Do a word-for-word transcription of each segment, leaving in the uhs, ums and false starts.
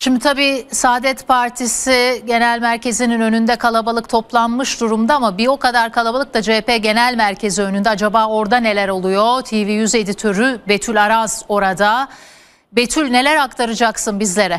Şimdi tabii Saadet Partisi Genel Merkezi'nin önünde kalabalık toplanmış durumda ama bir o kadar kalabalık da C H P Genel Merkezi önünde. Acaba orada neler oluyor? T V yüz editörü Betül Araz orada. Betül, neler aktaracaksın bizlere?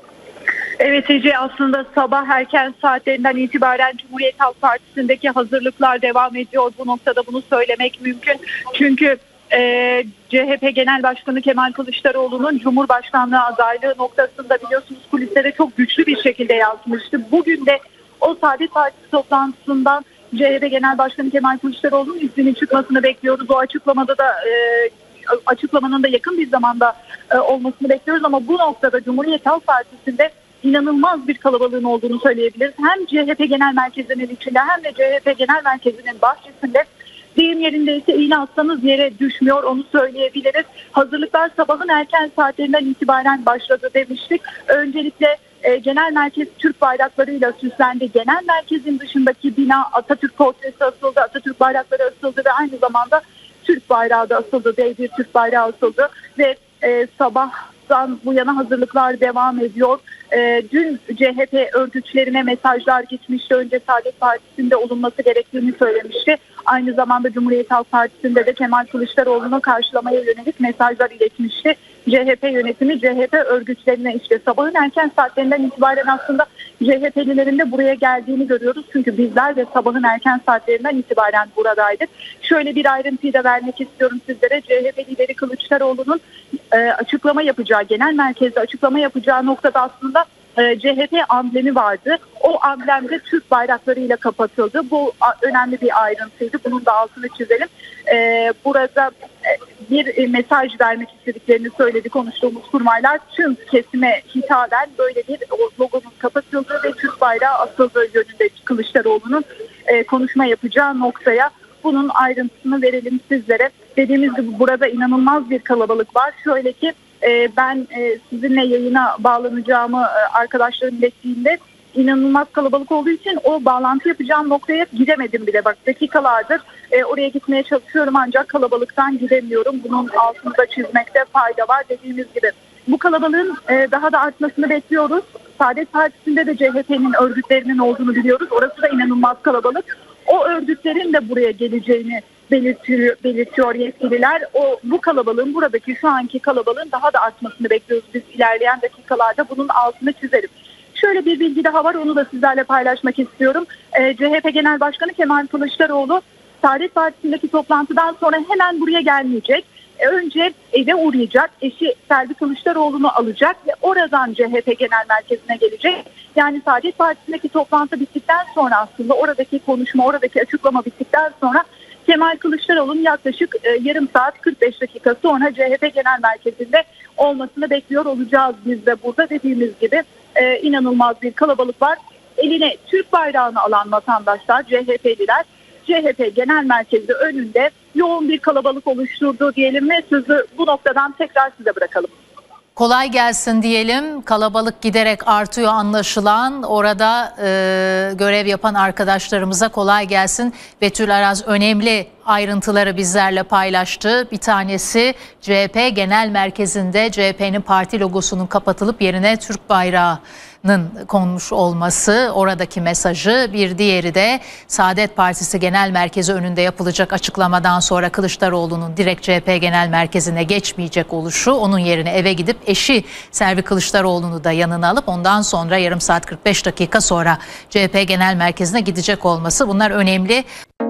Evet Ece, aslında sabah erken saatlerinden itibaren Cumhuriyet Halk Partisi'ndeki hazırlıklar devam ediyor. Bu noktada bunu söylemek mümkün. Çünkü e, C H P Genel Başkanı Kemal Kılıçdaroğlu'nun Cumhurbaşkanlığı adaylığı noktasında biliyorsunuz kulislere çok güçlü bir şekilde yansımıştı. Bugün de o Saadet Partisi toplantısından C H P Genel Başkanı Kemal Kılıçdaroğlu'nun izninin çıkmasını bekliyoruz. O açıklamada da e, açıklamanın da yakın bir zamanda e, olmasını bekliyoruz ama bu noktada Cumhuriyet Halk Partisi'nde inanılmaz bir kalabalığın olduğunu söyleyebiliriz. Hem C H P Genel Merkezi'nin içinde hem de C H P Genel Merkezi'nin bahçesinde, deyim yerindeyse iğne atsanız yere düşmüyor, onu söyleyebiliriz. Hazırlıklar sabahın erken saatlerinden itibaren başladı demiştik. Öncelikle e, genel merkez Türk bayraklarıyla süslendi. Genel merkezin dışındaki bina Atatürk portresi asıldı, Atatürk bayrakları asıldı ve aynı zamanda Türk bayrağı da asıldı, dev bir Türk bayrağı asıldı ve e, sabahtan bu yana hazırlıklar devam ediyor. E, dün C H P örgütlerine mesajlar gitmişti. Önce Saadet Partisi'nde olunması gerektiğini söylemişti. Aynı zamanda Cumhuriyet Halk Partisi'nde de Kemal Kılıçdaroğlu'nu karşılamaya yönelik mesajlar iletmişti. C H P yönetimi C H P örgütlerine işte sabahın erken saatlerinden itibaren aslında C H P'lilerin de buraya geldiğini görüyoruz. Çünkü bizler de sabahın erken saatlerinden itibaren buradaydık. Şöyle bir ayrıntıyı da vermek istiyorum sizlere. C H P lideri Kılıçdaroğlu'nun e, açıklama yapacağı, genel merkezde açıklama yapacağı noktada aslında e, C H P amblemi vardı. O amblem de Türk bayraklarıyla kapatıldı. Bu a, önemli bir ayrıntıydı. Bunun da altını çizelim. E, burada e, bir mesaj vermek istediklerini söyledi konuştuğumuz kurmaylar. Tüm kesime hitaben böyle bir logonun kapatıldığı ve Türk bayrağı asıldığı yönünde Kılıçdaroğlu'nun e, konuşma yapacağı noktaya. Bunun ayrıntısını verelim sizlere. Dediğimiz gibi burada inanılmaz bir kalabalık var. Şöyle ki e, ben e, sizinle yayına bağlanacağımı e, arkadaşlarım ilettiğinde inanılmaz kalabalık olduğu için o bağlantı yapacağım noktaya gidemedim bile. Bak dakikalardır e, oraya gitmeye çalışıyorum ancak kalabalıktan gidemiyorum. Bunun altını da çizmekte fayda var. Dediğimiz gibi bu kalabalığın e, daha da artmasını bekliyoruz. Saadet Partisi'nde de C H P'nin örgütlerinin olduğunu biliyoruz. Orası da inanılmaz kalabalık. O örgütlerin de buraya geleceğini belirtiyor, belirtiyor yetkililer. O bu kalabalığın, buradaki şu anki kalabalığın daha da artmasını bekliyoruz. Biz ilerleyen dakikalarda bunun altını çizelim. Şöyle bir bilgi daha var, onu da sizlerle paylaşmak istiyorum. Ee, C H P Genel Başkanı Kemal Kılıçdaroğlu Saadet Partisi'ndeki toplantıdan sonra hemen buraya gelmeyecek. Ee, önce eve uğrayacak, eşi Selvi Kılıçdaroğlu'nu alacak ve oradan C H P Genel Merkezi'ne gelecek. Yani Saadet Partisi'ndeki toplantı bittikten sonra aslında oradaki konuşma, oradaki açıklama bittikten sonra Kemal Kılıçdaroğlu'nun yaklaşık e, yarım saat kırk beş dakika sonra C H P Genel Merkezi'nde olmasını bekliyor olacağız biz de burada. Dediğimiz gibi e, inanılmaz bir kalabalık var. Eline Türk bayrağını alan vatandaşlar, C H P'liler C H P Genel Merkezi önünde yoğun bir kalabalık oluşturdu diyelim ve sözü bu noktadan tekrar size bırakalım. Kolay gelsin diyelim. Kalabalık giderek artıyor anlaşılan. Orada e, görev yapan arkadaşlarımıza kolay gelsin. Betül Araz önemli ayrıntıları bizlerle paylaştı. Bir tanesi C H P Genel Merkezi'nde C H P'nin parti logosunun kapatılıp yerine Türk bayrağının konmuş olması, oradaki mesajı. Bir diğeri de Saadet Partisi Genel Merkezi önünde yapılacak açıklamadan sonra Kılıçdaroğlu'nun direkt C H P Genel Merkezi'ne geçmeyecek oluşu, onun yerine eve gidip eşi Selvi Kılıçdaroğlu'nu da yanına alıp ondan sonra yarım saat kırk beş dakika sonra C H P Genel Merkezi'ne gidecek olması, bunlar önemli.